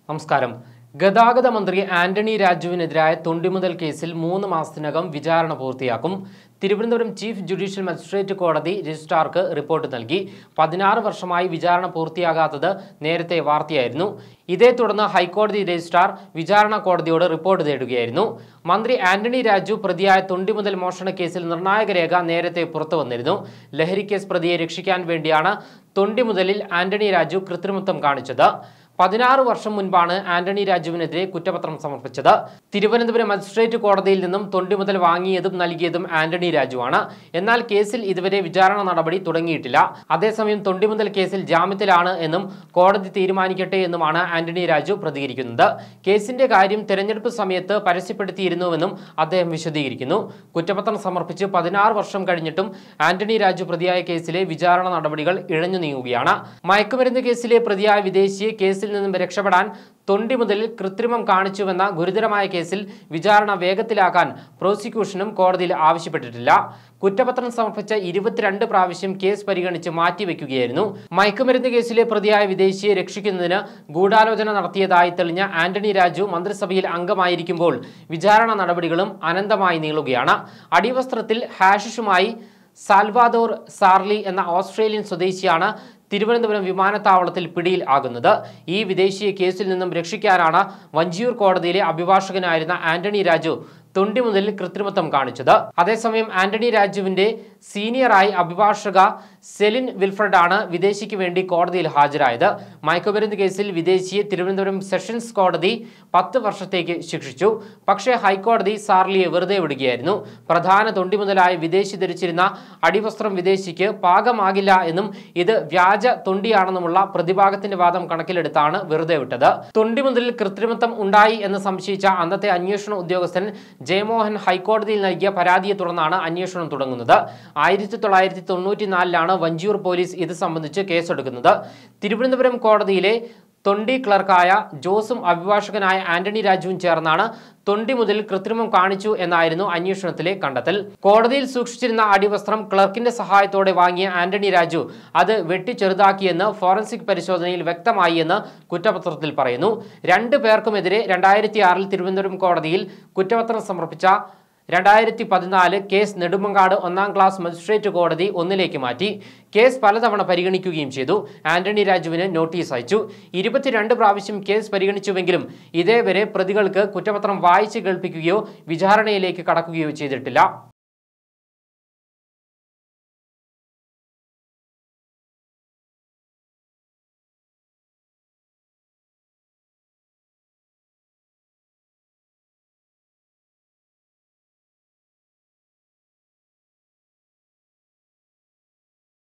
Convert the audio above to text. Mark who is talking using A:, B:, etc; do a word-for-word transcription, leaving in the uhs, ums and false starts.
A: നമസ്കാരം. ഗതാഗത മന്ത്രി ആന്റണി രാജുവിനെതിരായ തൊണ്ടിമുതൽ കേസിൽ മൂന്ന് മാസത്തിനകം വിചാരണ പൂർത്തിയാക്കും. തിരുവനന്തപുരം ചീഫ് ജുഡീഷ്യൽ മജിസ്ട്രേറ്റ് കോടതി രജിസ്ട്രാർക്ക് റിപ്പോർട്ട് നൽകി. പതിനാറ് വർഷമായി വിചാരണ പൂർത്തിയാകാത്തത് നേരത്തെ വാർത്തയായിരുന്നു. ഇതേ തുടർന്ന് ഹൈക്കോടതി രജിസ്ട്രാർ വിചാരണ കോടതിയോട് റിപ്പോർട്ട് തേടുകയായിരുന്നു. മന്ത്രി ആന്റണി രാജു പ്രതിയായ തൊണ്ടിമുതൽ മോഷണ കേസിൽ നിർണായക രേഖ നേരത്തെ പുറത്തു വന്നിരുന്നു. ലഹരി കേസ് പ്രതിയെ രക്ഷിക്കാൻ വേണ്ടിയാണ് തൊണ്ടിമുതലിൽ ആന്റണി രാജു കൃത്രിമത്വം കാണിച്ചത്. പതിനാറ് വർഷം മുൻപാണ് ആന്റണി രാജുവിനെതിരെ കുറ്റപത്രം സമർപ്പിച്ചത്. തിരുവനന്തപുരം മജിസ്ട്രേറ്റ് കോടതിയിൽ നിന്നും തൊണ്ടിമുതൽ വാങ്ങിയതും നൽകിയതും ആന്റണി രാജുവാണ്. എന്നാൽ കേസിൽ ഇതുവരെ വിചാരണ നടപടി തുടങ്ങിയിട്ടില്ല. അതേസമയം തൊണ്ടിമുതൽ കേസിൽ ജാമ്യത്തിലാണ് എന്നും കോടതി തീരുമാനിക്കട്ടെ എന്നുമാണ് ആന്റണി രാജു പ്രതികരിക്കുന്നത്. കേസിന്റെ കാര്യം തെരഞ്ഞെടുപ്പ് സമയത്ത് പരസ്യപ്പെടുത്തിയിരുന്നുവെന്നും അദ്ദേഹം വിശദീകരിക്കുന്നു. കുറ്റപത്രം സമർപ്പിച്ച് പതിനാറ് വർഷം കഴിഞ്ഞിട്ടും ആന്റണി രാജു പ്രതിയായ കേസിലെ വിചാരണ നടപടികൾ ഇഴഞ്ഞു നീങ്ങുകയാണ്. മയക്കുമരുന്ന് കേസിലെ പ്രതിയായ വിദേശിയെ കേസിൽ നിന്നും രക്ഷപ്പെടാൻ തൊണ്ടിമുതലിൽ കൃത്രിമം കാണിച്ചുവെന്ന ഗുരുതരമായ കേസിൽ വിചാരണ വേഗത്തിലാക്കാൻ പ്രോസിക്യൂഷനും കോടതിയിൽ ആവശ്യപ്പെട്ടിട്ടില്ല. കുറ്റപത്രം സമർപ്പിച്ച ഇരുപത്തിരണ്ട് പ്രാവശ്യം കേസ് പരിഗണിച്ച് മാറ്റിവെക്കുകയായിരുന്നു. മയക്കുമരുന്ന് കേസിലെ പ്രതിയായ വിദേശിയെ രക്ഷിക്കുന്നതിന് ഗൂഢാലോചന നടത്തിയതായി തെളിഞ്ഞ ആന്റണി രാജു മന്ത്രിസഭയിൽ അംഗമായിരിക്കുമ്പോൾ വിചാരണ നടപടികളും അനന്തമായി നീളുകയാണ്. അടിവസ്ത്രത്തിൽ ഹാഷിഷുമായി സാൽവാദോർ സാർലി എന്ന ഓസ്ട്രേലിയൻ സ്വദേശിയാണ് തിരുവനന്തപുരം വിമാനത്താവളത്തിൽ പിടിയിൽ ആകുന്നത്. ഈ വിദേശിയെ കേസിൽ നിന്നും രക്ഷിക്കാനാണ് വഞ്ചിയൂർ കോടതിയിലെ അഭിഭാഷകനായിരുന്ന ആന്റണി രാജു തൊണ്ടിമുതലിൽ കൃത്രിമത്വം കാണിച്ചത്. അതേസമയം ആന്റണി രാജുവിന്റെ സീനിയറായി അഭിഭാഷക സെലിൻ വിൽഫ്രഡ് ആണ് വിദേശിക്ക് വേണ്ടി കോടതിയിൽ ഹാജരായത്. മയക്കുമരുന്ന് കേസിൽ വിദേശിയെ തിരുവനന്തപുരം സെഷൻസ് കോടതി പത്ത് വർഷത്തേക്ക് ശിക്ഷിച്ചു. പക്ഷേ ഹൈക്കോടതി സാർലിയെ വെറുതെ വിടുകയായിരുന്നു. പ്രധാന തൊണ്ടിമുതലായ വിദേശി ധരിച്ചിരുന്ന അടിവസ്ത്രം വിദേശിക്ക് പാകമാകില്ല എന്നും ഇത് വ്യാജ തൊണ്ടിയാണെന്നുമുള്ള പ്രതിഭാഗത്തിന്റെ വാദം കണക്കിലെടുത്താണ് വെറുതെ വിട്ടത്. തൊണ്ടിമുതലിൽ കൃത്രിമത്വം ഉണ്ടായി എന്ന് സംശയിച്ച അന്നത്തെ അന്വേഷണ ഉദ്യോഗസ്ഥൻ ജയമോഹൻ ഹൈക്കോടതിയിൽ നൽകിയ പരാതിയെ തുടർന്നാണ് അന്വേഷണം തുടങ്ങുന്നത്. ആയിരത്തി തൊള്ളായിരത്തി തൊണ്ണൂറ്റി നാലിലാണ് വഞ്ചിയൂർ പോലീസ് ഇത് സംബന്ധിച്ച് കേസെടുക്കുന്നത്. തിരുവനന്തപുരം കോടതിയിലെ തൊണ്ടി ക്ലർക്കായ ജോസും അഭിഭാഷകനായ ആന്റണി രാജുവും ചേർന്നാണ് തൊണ്ടിമുതൽ കൃത്രിമം കാണിച്ചു എന്നായിരുന്നു അന്വേഷണത്തിലെ കണ്ടെത്തൽ. കോടതിയിൽ സൂക്ഷിച്ചിരുന്ന അടിവസ്ത്രം ക്ലർക്കിന്റെ സഹായത്തോടെ വാങ്ങിയ ആന്റണി രാജു അത് വെട്ടിച്ചെറുതാക്കിയെന്ന് ഫോറൻസിക് പരിശോധനയിൽ വ്യക്തമായി എന്ന് കുറ്റപത്രത്തിൽ പറയുന്നു. രണ്ടു പേർക്കുമെതിരെ രണ്ടായിരത്തി ആറിൽ തിരുവനന്തപുരം കോടതിയിൽ കുറ്റപത്രം സമർപ്പിച്ച രണ്ടായിരത്തി പതിനാല് കേസ് നെടുമങ്ങാട് ഒന്നാം ക്ലാസ് മജിസ്ട്രേറ്റ് കോടതി ഒന്നിലേക്ക് മാറ്റി. കേസ് പലതവണ പരിഗണിക്കുകയും ചെയ്തു. ആന്റണി രാജുവിന് നോട്ടീസ് അയച്ചു. ഇരുപത്തിരണ്ട് പ്രാവശ്യം കേസ് പരിഗണിച്ചുവെങ്കിലും ഇതേവരെ പ്രതികൾക്ക് കുറ്റപത്രം വായിച്ച് കേൾപ്പിക്കുകയോ വിചാരണയിലേക്ക് കടക്കുകയോ ചെയ്തിട്ടില്ല.